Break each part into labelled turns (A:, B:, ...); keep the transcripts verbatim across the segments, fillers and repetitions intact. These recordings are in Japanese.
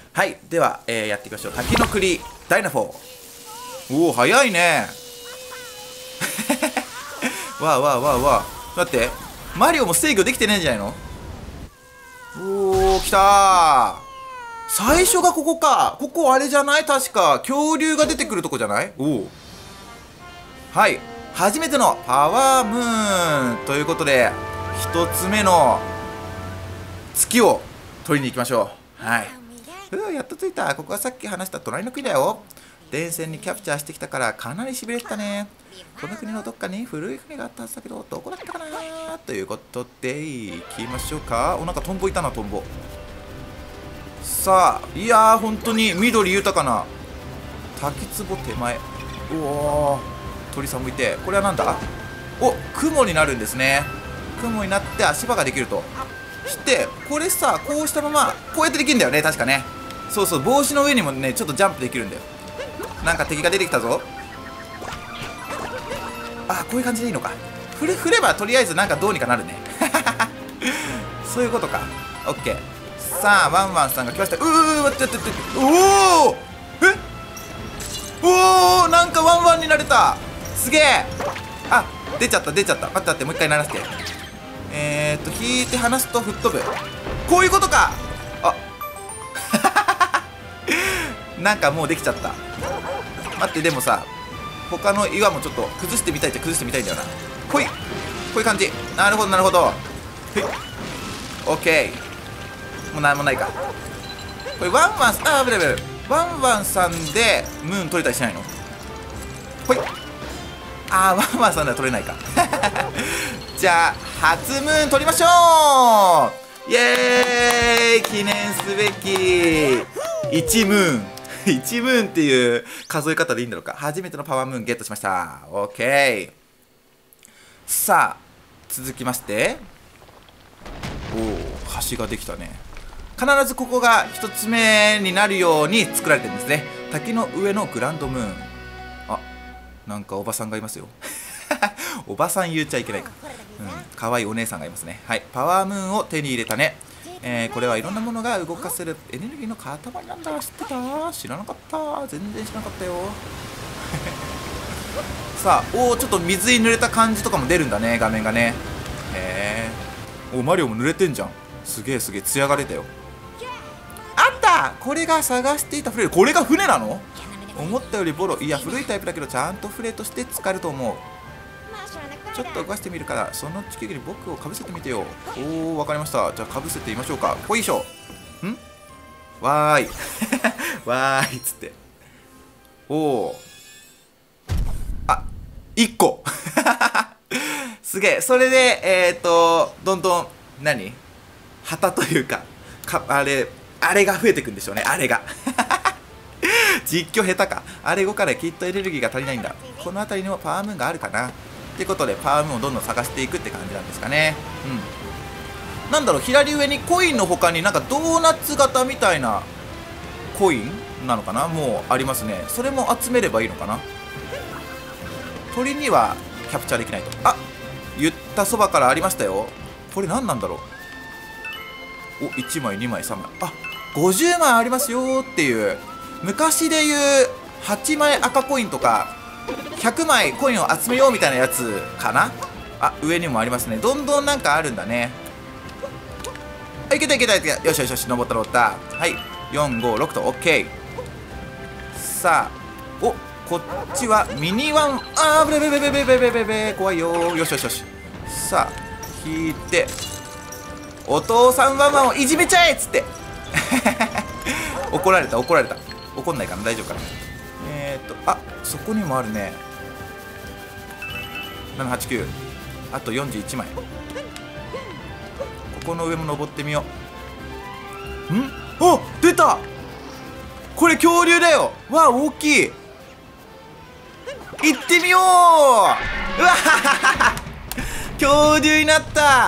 A: はい、では、えー、やっていきましょう。滝の栗ダイナフォー。おお、早いね。わあわあわあわあ。待って、マリオも制御できてないんじゃないの？おお、来たー。最初がここか。ここあれじゃない？確か恐竜が出てくるとこじゃない？おお。はい、初めてのパワームーンということで、一つ目の月を取りに行きましょう。はい。うー、やっと着いた。ここはさっき話した隣の国だよ。電線にキャプチャーしてきたからかなりしびれてたね。この国のどっかに古い船があったはずだけど、どこだったかなということで行きましょうか。お、なんかトンボいたな、トンボ。さあ、いやー、本当に緑豊かな滝壺手前。おお、鳥さんもいて、これはなんだ？お、雲になるんですね。雲になって足場ができるとして、これさ、こうしたままこうやってできるんだよね、確かね。そうそう、帽子の上にもね、ちょっとジャンプできるんだよ。なんか敵が出てきたぞ。あ、こういう感じでいいのか。振れ、振ればとりあえずなんかどうにかなるね。そういうことか。オッケー。さあ、ワンワンさんが来ました。うー、待って待って待って。おお、え、おお、なんかワンワンになれた。すげえ。あ、出ちゃった出ちゃった。待って待って、もう一回鳴らして。えーっと引いて離すと吹っ飛ぶ。こういうことか。あなんかもうできちゃった。待って、でもさ、他の岩もちょっと崩してみたいっちゃ崩してみたいんだよな。ほい、こういう感じ。なるほどなるほど。はい、オッケー。もうなんもないか。これワンワン、あー、ブレブレ、ワンワンさんでムーン取れたりしないの？ほい。あー、ワンワンさんでは取れないか。じゃあ初ムーン取りましょう。イエーイ、記念すべきいちムーン。いちムーンっていう数え方でいいんだろうか。初めてのパワームーンゲットしました。オッケー。さあ続きまして、おお、橋ができたね。必ずここがひとつめになるように作られてるんですね。滝の上のグランドムーン。あ、なんかおばさんがいますよ。おばさん言っちゃいけないか。うん、かわいいお姉さんがいますね。はい、パワームーンを手に入れたね。えー、これはいろんなものが動かせるエネルギーの塊なんだ。知ってた？知らなかった。全然知らなかったよ。さあ、おお、ちょっと水に濡れた感じとかも出るんだね、画面がね。へえ。お、マリオも濡れてんじゃん。すげえすげえ、艶が出たよ。あった、これが探していた船。これが船なの？思ったよりボロ。いや、古いタイプだけどちゃんと船として使えると思う。ちょっと動かしてみるから、その地球儀に僕をかぶせてみてよ。おお、わかりました。じゃあかぶせてみましょうか。ほいしょ。ん、わーい。わーいっつって。おお、あ、いっこ。すげえ。それでえっ、ー、とどんどん何旗というか、かあれあれが増えていくんでしょうね。あれが。実況下手か。あれごからきっとエネルギーが足りないんだ。この辺りにもパワームーンがあるかなってことで、パワームーンをどんどん探していくって感じなんですかね。うん、なんだろう、左上にコインの他になんかドーナツ型みたいなコインなのかな、もうありますね。それも集めればいいのかな。鳥にはキャプチャーできないと。あ、言ったそばからありましたよ。これ何なんだろう。お、いちまいにまいさんまい、あ、ごじゅうまいありますよっていう、昔でいうはちまい赤コインとかひゃくまいコインを集めようみたいなやつかな。あ、上にもありますね。どんどんなんかあるんだね。あ、いけたいけたいけた。よしよしよし、登った登った。はい、よんごろくと OK。 さあ、お、こっちはミニワン。あー、ブレブレブレブレブレブレブレブレ、怖いよ。よしよしよし。さあ引いて、お父さんワンワンをいじめちゃえっつって。怒られた怒られた。怒んないかな、大丈夫かな。えーっと、あ、そこにもあるね。ななはちきゅう、あとよんじゅういちまい。ここの上も登ってみよう。ん、お、出た。これ恐竜だよ。わあ、大きい。行ってみよう。うわ恐竜になった。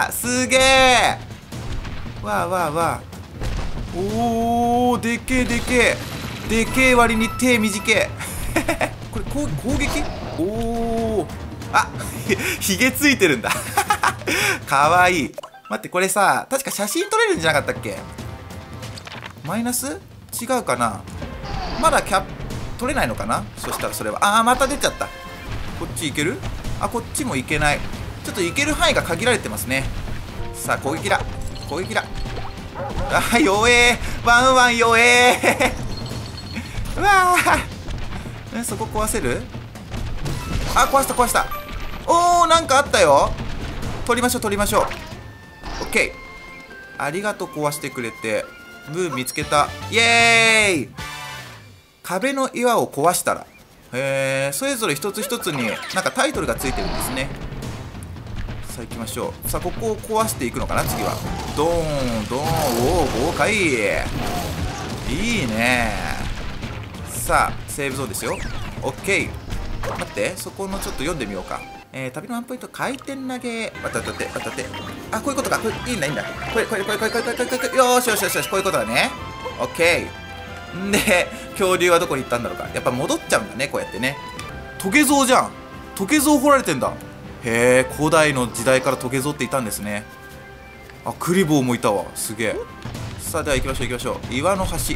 A: すげえ。わあわあわあ。おー、でけえでけえでけえ割に手短え。これ攻攻撃。おお、あ、ひげついてるんだ。かわいい。待って、これさ、確か写真撮れるんじゃなかったっけ。マイナス違うかな。まだキャップ取れないのかな。そしたらそれはああまた出ちゃった。こっち行ける？あ、こっちも行けない。ちょっと行ける範囲が限られてますね。さあ攻撃だ攻撃だ。あ弱えー、ワンワン弱えーうわー、そこ壊せる？あ、壊した壊した。おー、なんかあったよ。取りましょう取りましょう。オッケー、ありがとう壊してくれて。ムー見つけた。イエーイ。壁の岩を壊したら、へえ、それぞれ一つ一つになんかタイトルがついてるんですね。さあ行きましょう。さあここを壊していくのかな次は。ドーンドーン、おお豪快、いいね。さあセーブゾーンですよ。オッケー。待って、そこのちょっと読んでみようか。えー、旅のワンポイント回転投げ。待って待って待って。あ、こういうことか。これいいんだいいんだ。これこれこれこれこれこれこれこれよーしよしよしよし、こういうことだね。オッケー。んで恐竜はどこに行ったんだろうか。やっぱ戻っちゃうんだねこうやってね。トゲ像じゃん。トゲ像掘られてんだ。へえ、古代の時代からトゲ像っていたんですね。あ、クリボーもいたわ。すげえ。さあでは行きましょう行きましょう。岩の橋。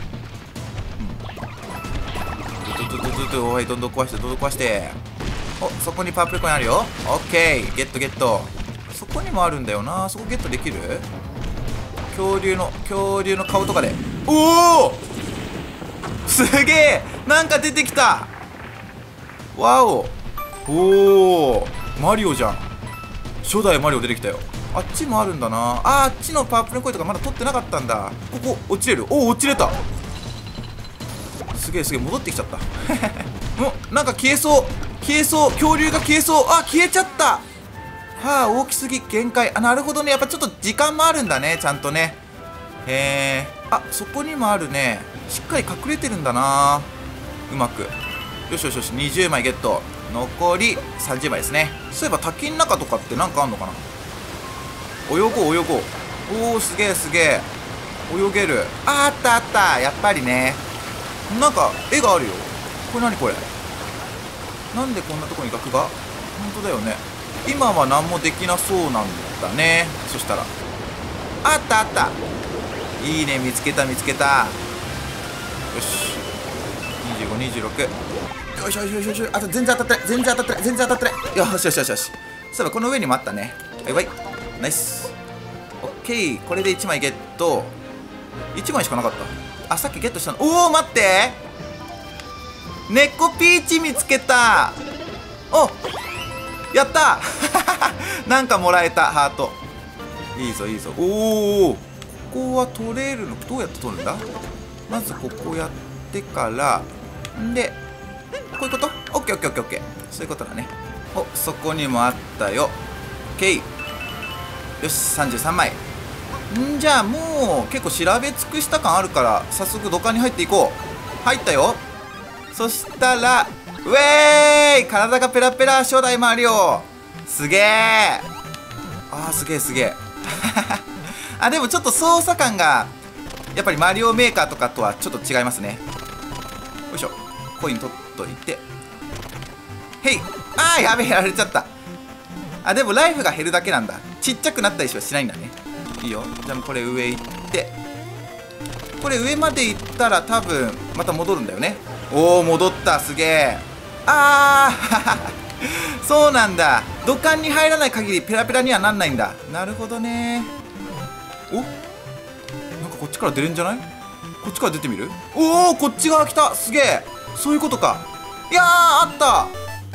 A: うん、どどどどど、おい、どんどん壊してどんどん壊して。お、そこにパープルコインあるよ。オッケー、ゲットゲット。そこにもあるんだよな。そこゲットできる？恐竜の恐竜の顔とかで。おお、すげえ、なんか出てきた。わお、おお、マリオじゃん。初代マリオ出てきたよ。あっちもあるんだな。あ、あっちのパープルコインとかまだ取ってなかったんだ。ここ落ちれる。おお、落ちれた。すげえすげえ、戻ってきちゃったもうなんか消えそう消えそう。恐竜が消えそう。あ、消えちゃった。はあ、大きすぎ限界。あ、なるほどね。やっぱちょっと時間もあるんだね、ちゃんとね。へえ。あ、そこにもあるね。しっかり隠れてるんだな、うまく。よしよしよし、にじゅうまいゲット。残りさんじゅうまいですね。そういえば滝の中とかってなんかあんのかな。泳ごう泳ごう。おお、すげえすげえ、泳げる。あ、あったあった、やっぱりね。なんか絵があるよ。これ何これ。なんでこんなとこに額が。本当だよね。今は何もできなそうなんだね。そしたらあったあった。いいね、見つけた見つけた。よし、にじゅうご、にじゅうろく。よしよしよしよし。あと全然当たってない全然当たってない全然当たってない。よしよしよしよし。そういえばこの上にもあったね。バイバイ。ナイス。オッケー、これでいちまいゲット。いちまいしかなかった。あ、さっきゲットしたの。おお、待って、猫ピーチ見つけた。お、やったなんかもらえた。ハート。いいぞいいぞ。おお、ここは取れるの。どうやって取るんだ。まずここやってからんで、こういうこと。オッケーオッケーオッケーオッケー。そういうことだね。お、そこにもあったよ。オッケー。よし、さんじゅうさんまい。んじゃあもう結構調べ尽くした感あるから、早速土管に入っていこう。入ったよ。そしたらウェーイ、体がペラペラ初代マリオ。すげえ。あー、すげえすげえあ、でもちょっと操作感がやっぱりマリオメーカーとかとはちょっと違いますね。よいしょ、コイン取っといて。へい。あー、やべえ、やられちゃった。あ、でもライフが減るだけなんだ。ちっちゃくなったりはしないんだね。いいよ。じゃあこれ上行って、これ上まで行ったら多分また戻るんだよね。おお、戻った。すげえ。あーそうなんだ。土管に入らない限りペラペラにはなんないんだ。なるほどね。お、なんかこっちから出れんじゃない。こっちから出てみる。おお、こっち側来た。すげえ。そういうことか。いやー、あった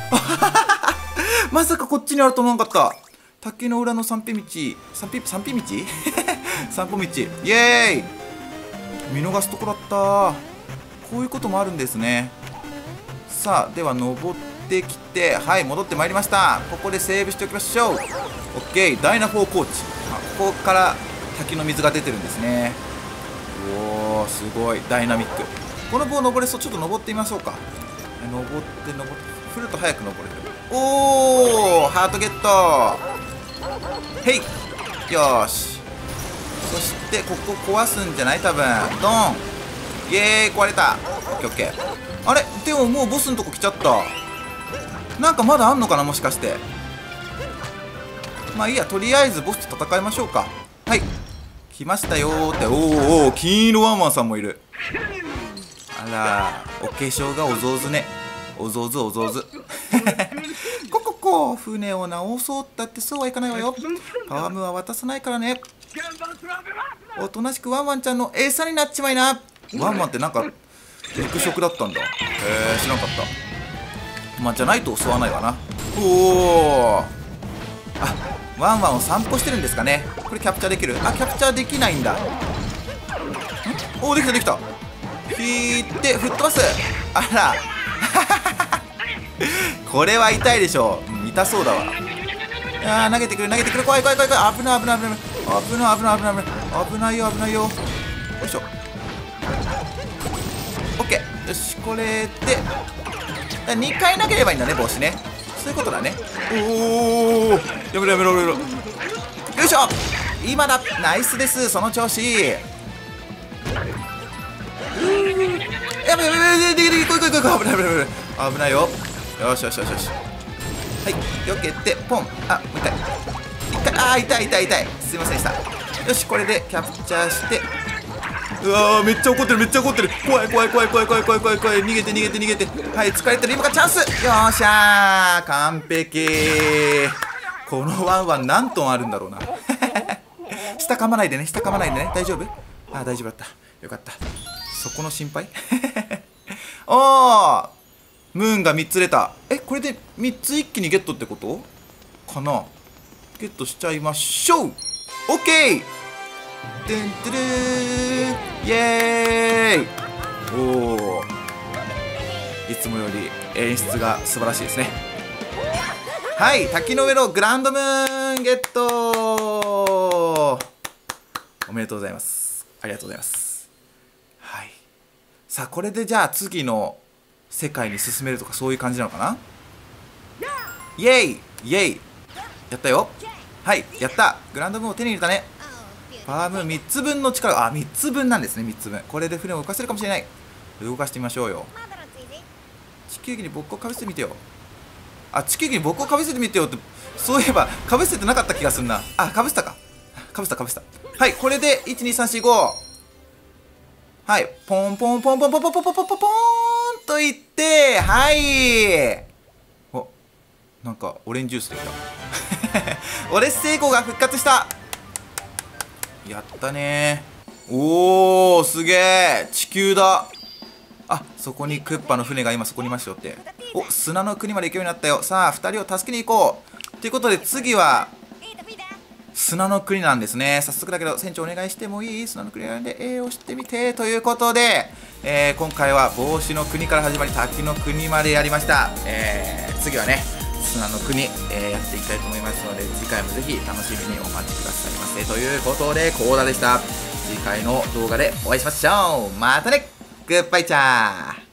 A: まさかこっちにあると思わなかった。竹の裏の三辺道。三辺三辺道散歩道。イエーイ。見逃すとこだった。こういうこともあるんですね。さあ、では登ってきて、はい、戻ってまいりました。ここでセーブしておきましょう。オッケー。ダイナフォーコーチ。あ、ここから滝の水が出てるんですね。おお、すごいダイナミック。この棒登れそう。ちょっと登ってみましょうか。登って登って振ると早く登れる。おお、ハートゲット。へい。よーし。そしてここ壊すんじゃない。多分ドン。イエーイ、壊れた。オッケーオッケー。あれ、でももうボスのとこ来ちゃった。なんかまだあんのかな、もしかして。まあいいや、とりあえずボスと戦いましょうか。はい、来ましたよーって。おーおー、金色ワンワンさんもいる。 あら、お化粧がお上手ね。お上手お上手。こここ、船を直そうったってそうはいかないわよ。パワームは渡さないからね。おとなしくワンワンちゃんの餌になっちまいな。ワンワンってなんか肉食だったんだ。へえ、知らなかった。まあじゃないと襲わないわな。おお、あ、ワンワンを散歩してるんですかね。これキャプチャーできる？あ、キャプチャーできないんだ。ん、おお、できたできた。引いて吹っ飛ばす。あらこれは痛いでしょう。うん、痛そうだわ。あー、投げてくる投げてくる。怖い怖い怖い怖い。危ない危ない危ない危ない危ない危ない危ない危ないよ危ないよ。よいしょ。オッケー。よし、これでにかい投げればいいんだね、帽子ね。そういうことだね。おお、やめろやめろやめろ。よいしょ、今だ。ナイスです、その調子。やべやべやべ、できでき、こいこいこいこい。危ない危ない危ない危ないよ。よしよしよしよし。はい、避けてポン。あ、痛い痛い。あー、痛い痛い痛い。すいませんでした。よし、これでキャプチャーして。うわー、めっちゃ怒ってるめっちゃ怒ってる。怖い怖い怖い怖い怖い怖い怖い怖い。逃げて逃げて逃げて。はい、疲れてる。今がチャンス。よーしゃー、完璧。このワンワン何トンあるんだろうな下噛まないでね、下噛まないでね。大丈夫？あー、大丈夫だった。よかった。そこの心配あー、ムーンがみっつ出た。え、これでみっつ一気にゲットってことかな。ゲットしちゃいましょう。オッケー。てんてるー、イエーイ。おお、いつもより演出が素晴らしいですね。はい、滝の上のグランドムーンゲット。おめでとうございます。ありがとうございます。はい、さあこれでじゃあ次の世界に進めるとかそういう感じなのかな。イエイイエイ、やったよ。はい、やった。グランドムーンを手に入れたね。パワームーンみっつぶんの力。あ、みっつぶんなんですね。みっつぶん。これで船を動かせるかもしれない。動かしてみましょうよ。地球儀に僕をかぶせてみてよ。あ、地球儀に僕をかぶせてみてよって、そういえばかぶせてなかった気がするな。あ、かぶせたか。かぶせたかぶせた。はい、これでいちにさんしご。はい、ポンポンポンポンポンポンポンポンポンポンポンといって、はい。お、なんかオレンジジュースできたオレス成功が復活した。やったねー。おー、すげえ、地球だ。あ、そこにクッパの船が今そこにいますよって。お、砂の国まで行くようになったよ。さあふたりを助けに行こうということで、次は砂の国なんですね。早速だけど船長お願いしてもいい？砂の国なんで A を押してみてということで、えー、今回は帽子の国から始まり滝の国までやりました。えー、次はね砂の国、えー、やっていきたいと思いますので、次回もぜひ楽しみにお待ちくださいませということで、コーダでした。次回の動画でお会いしましょう。またね、グッバイチャー。